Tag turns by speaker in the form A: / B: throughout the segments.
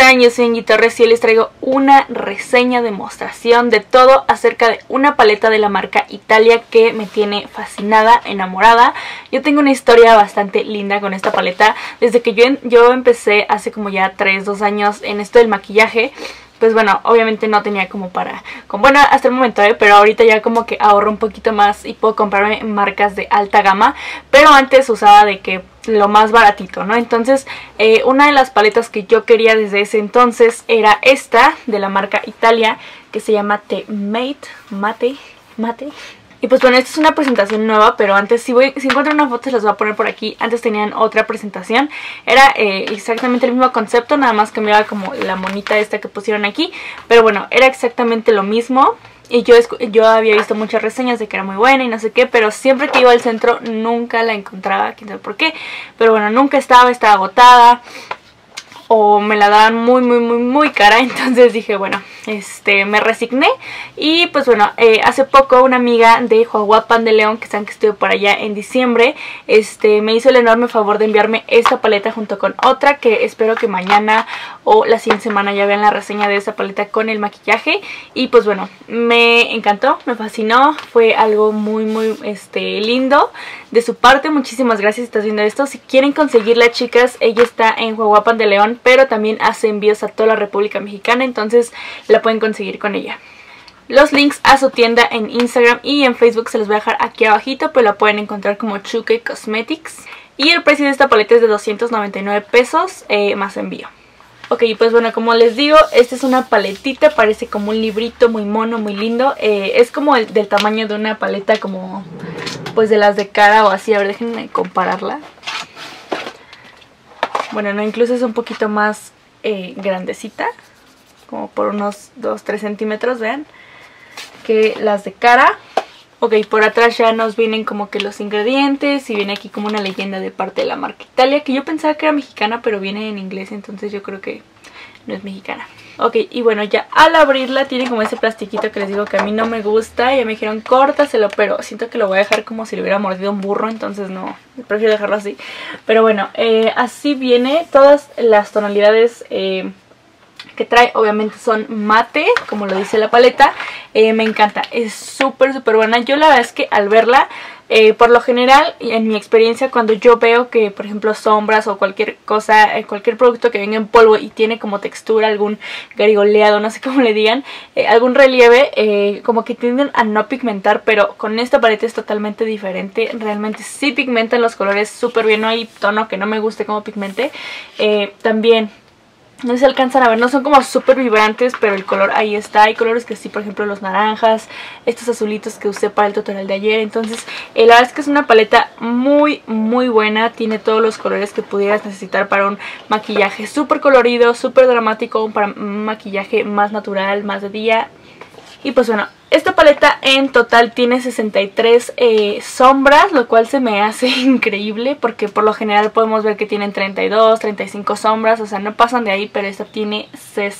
A: están? Yo soy Angie Torres y hoy les traigo una reseña, demostración de todo acerca de una paleta de la marca Italia que me tiene fascinada, enamorada. Yo tengo una historia bastante linda con esta paleta. Desde que yo empecé hace como ya 2 años en esto del maquillaje, pues bueno, obviamente no tenía como bueno, hasta el momento, pero ahorita ya como que ahorro un poquito más y puedo comprarme marcas de alta gama, pero antes usaba de que lo más baratito, ¿no? Entonces, una de las paletas que yo quería desde ese entonces era esta de la marca Italia, que se llama The Mate. Y pues bueno, esta es una presentación nueva, pero antes, si encuentro una foto se las voy a poner por aquí. Antes tenían otra presentación, era exactamente el mismo concepto, nada más cambiaba como la monita esta que pusieron aquí. Pero bueno, era exactamente lo mismo. Y yo había visto muchas reseñas de que era muy buena y no sé qué, pero siempre que iba al centro nunca la encontraba, quién sabe por qué. Pero bueno, nunca estaba agotada o me la daban muy cara. Entonces dije, bueno, me resigné. Y pues bueno, hace poco una amiga de Juaguapan de León, que saben que estuve por allá en diciembre, me hizo el enorme favor de enviarme esta paleta junto con otra que espero que mañana o la siguiente semana ya vean la reseña de esa paleta con el maquillaje. Y pues bueno, me encantó, me fascinó, fue algo muy lindo de su parte. Muchísimas gracias si estás viendo esto. Si quieren conseguirla, chicas, ella está en Juaguapan de León, pero también hace envíos a toda la República Mexicana, entonces la pueden conseguir con ella. Los links a su tienda en Instagram y en Facebook se los voy a dejar aquí abajito, pero la pueden encontrar como Chuque Cosmetics. Y el precio de esta paleta es de 299 pesos más envío. Ok, pues bueno, como les digo, esta es una paletita, parece como un librito muy mono, muy lindo. Es como del tamaño de una paleta como pues de las de cara o así. A ver, déjenme compararla. Bueno, no, incluso es un poquito más grandecita, como por unos 2-3 centímetros, vean, que las de cara. Ok, por atrás ya nos vienen como que los ingredientes y viene aquí como una leyenda de parte de la marca Italia, que yo pensaba que era mexicana, pero viene en inglés, entonces yo creo que no es mexicana. Ok, y bueno, ya al abrirla tiene como ese plastiquito que les digo que a mí no me gusta. Ya me dijeron córtaselo, pero siento que lo voy a dejar como si le hubiera mordido un burro, entonces no, prefiero dejarlo así. Pero bueno, así viene. Todas las tonalidades que trae obviamente son mate, como lo dice la paleta. Me encanta, es súper buena. Yo la verdad es que al verla, por lo general, en mi experiencia, cuando yo veo que, por ejemplo, sombras o cualquier cosa, cualquier producto que venga en polvo y tiene como textura, algún garigoleado, no sé cómo le digan, algún relieve, como que tienden a no pigmentar, pero con esta paleta es totalmente diferente. Realmente sí pigmentan los colores súper bien, no hay tono que no me guste como pigmente. También, no sé si alcanzan a ver, no son como súper vibrantes, pero el color ahí está. Hay colores que sí, por ejemplo los naranjas, estos azulitos que usé para el tutorial de ayer. Entonces la verdad es que es una paleta muy buena. Tiene todos los colores que pudieras necesitar para un maquillaje súper colorido, súper dramático, para un maquillaje más natural, más de día. Y pues bueno, esta paleta en total tiene 63 sombras, lo cual se me hace increíble porque por lo general podemos ver que tienen 32, 35 sombras, o sea, no pasan de ahí, pero esta tiene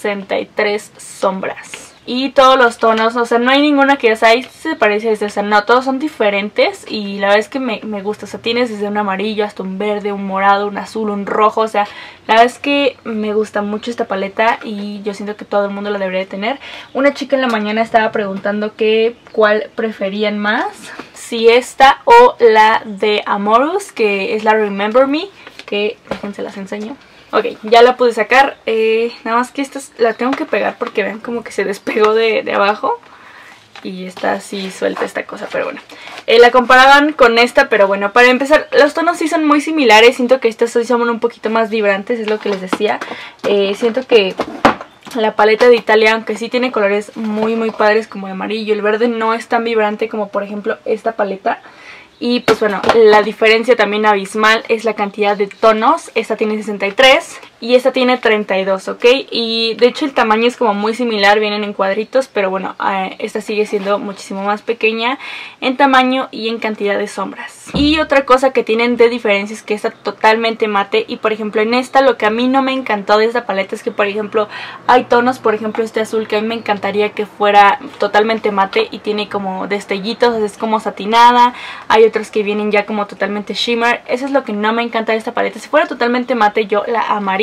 A: 63 sombras. Y todos los tonos, o sea, no hay ninguna que ya sabes, se parece a esta, o sea, no, todos son diferentes y la verdad es que me gusta. O sea, tienes desde un amarillo hasta un verde, un morado, un azul, un rojo, o sea, la verdad es que me gusta mucho esta paleta y yo siento que todo el mundo la debería de tener. Una chica en la mañana estaba preguntando cuál preferían más, si esta o la de Amorous, que es la Remember Me, que déjense las enseño. Ok, ya la pude sacar, nada más que esta la tengo que pegar porque vean como que se despegó de abajo. Y está así suelta esta cosa, pero bueno. La comparaban con esta, pero bueno, para empezar, los tonos sí son muy similares. Siento que estas sí son un poquito más vibrantes, es lo que les decía. Siento que la paleta de Italia, aunque sí tiene colores muy padres como el amarillo, el verde no es tan vibrante como por ejemplo esta paleta. Y pues bueno, la diferencia también abismal es la cantidad de tonos. Esta tiene 63 y esta tiene 32, ¿ok? Y de hecho el tamaño es como muy similar, vienen en cuadritos, pero bueno, esta sigue siendo muchísimo más pequeña en tamaño y en cantidad de sombras. Y otra cosa que tienen de diferencia es que está totalmente mate. Y por ejemplo en esta, lo que a mí no me encantó de esta paleta es que por ejemplo hay tonos, por ejemplo este azul, que a mí me encantaría que fuera totalmente mate y tiene como destellitos, es como satinada. Hay otros que vienen ya como totalmente shimmer. Eso es lo que no me encanta de esta paleta. Si fuera totalmente mate yo la amaría,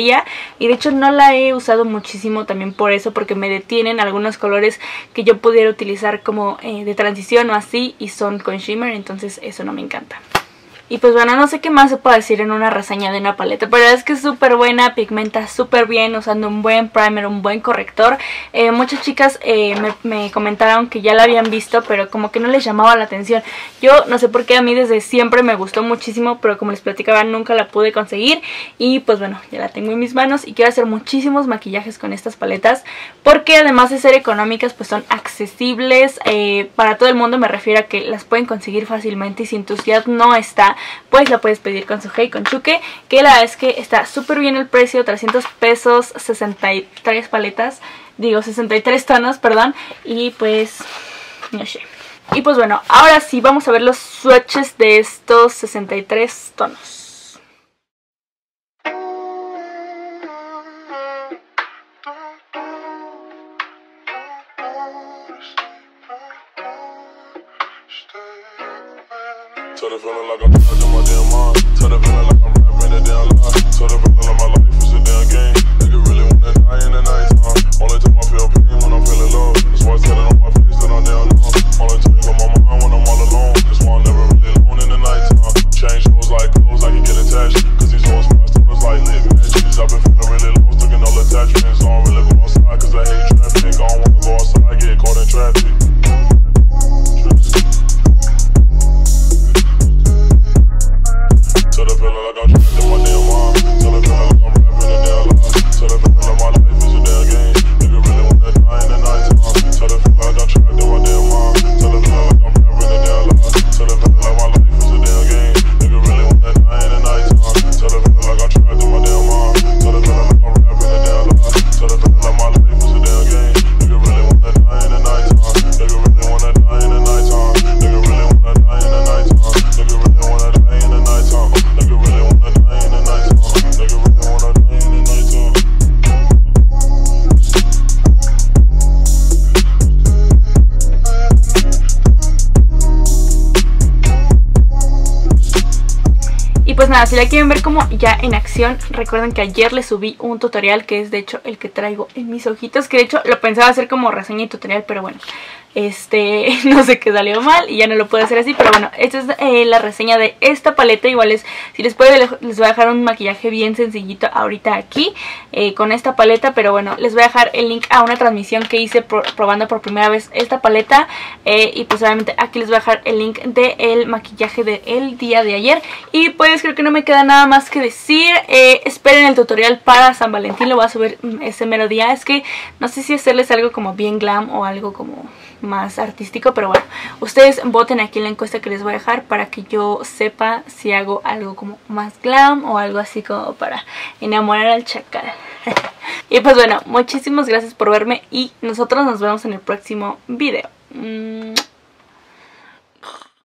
A: recomendaría, y de hecho no la he usado muchísimo también por eso, porque me detienen algunos colores que yo pudiera utilizar como de transición o así, y son con shimmer, entonces eso no me encanta. Y pues bueno, no sé qué más se puede decir en una reseña de una paleta, pero es que es súper buena, pigmenta súper bien, usando un buen primer, un buen corrector. Muchas chicas me comentaron que ya la habían visto, pero como que no les llamaba la atención. Yo no sé por qué, a mí desde siempre me gustó muchísimo, pero como les platicaba nunca la pude conseguir. Y pues bueno, ya la tengo en mis manos y quiero hacer muchísimos maquillajes con estas paletas, porque además de ser económicas, pues son accesibles para todo el mundo. Me refiero a que las pueden conseguir fácilmente, y si en tu ciudad no está, pues la puedes pedir con su Hey con Chuque, que la verdad es que está súper bien el precio, 300 pesos, 63 paletas, digo 63 tonos, perdón, y pues no sé. Y pues bueno, ahora sí vamos a ver los swatches de estos 63 tonos.
B: Tell the feeling like I'm trapped in my damn mind. Tell the feeling like I'm rapping a damn lie. Tell the feeling like my life is a damn game. Nigga really wanna die in the night time. Only time I feel pain when I'm feeling love. That's why I tell it on my face that I'm down low. Only time on my mind when I'm all alone. That's why I'm never really alone in the night time. Change hoes like clothes, I can get attached. Cause these hoes fast told us like lit matches. I've been feeling really lost, looking all attachments. I don't really go outside cause I hate traffic. I don't wanna go outside, get caught in traffic. Tell the feeling like I'm trapped in my damn mind. Tell the feeling like I'm rapping a damn lie. Tell the feeling like my life is a damn game. Nigga really wanna die in the night time. Tell the feeling like I'm trapped in my damn mind. Tell the feeling like I'm rapping a damn lie. Tell the feeling like my life is a damn game. Nigga really wanna die in the night time. Tell the feeling like I'm trapped in my damn mind. Tell the feeling like I'm rapping a damn lie. Tell the feeling like my life is a damn game. Nigga really wanna die in the night time. Nigga really wanna die in the night time. Nigga really wanna die in the night time. Nigga really wanna die in the night time. Nigga really wanna die in the night time. Nigga really wanna die in the night time.
A: Y pues nada, si la quieren ver como ya en acción, recuerden que ayer les subí un tutorial, que es de hecho el que traigo en mis ojitos, que de hecho lo pensaba hacer como reseña y tutorial, pero bueno, no sé qué salió mal y ya no lo puedo hacer así. Pero bueno, esta es la reseña de esta paleta. Igual si les puede, les voy a dejar un maquillaje bien sencillito ahorita aquí con esta paleta. Pero bueno, les voy a dejar el link a una transmisión que hice probando por primera vez esta paleta, y pues obviamente aquí les voy a dejar el link del maquillaje del día de ayer. Y pues creo que no me queda nada más que decir. Esperen el tutorial para San Valentín, lo voy a subir ese mero día. Es que no sé si hacerles algo como bien glam o algo como más artístico, pero bueno, ustedes voten aquí en la encuesta que les voy a dejar para que yo sepa si hago algo como más glam o algo así como para enamorar al chacal. Y pues bueno, muchísimas gracias por verme y nosotros nos vemos en el próximo video.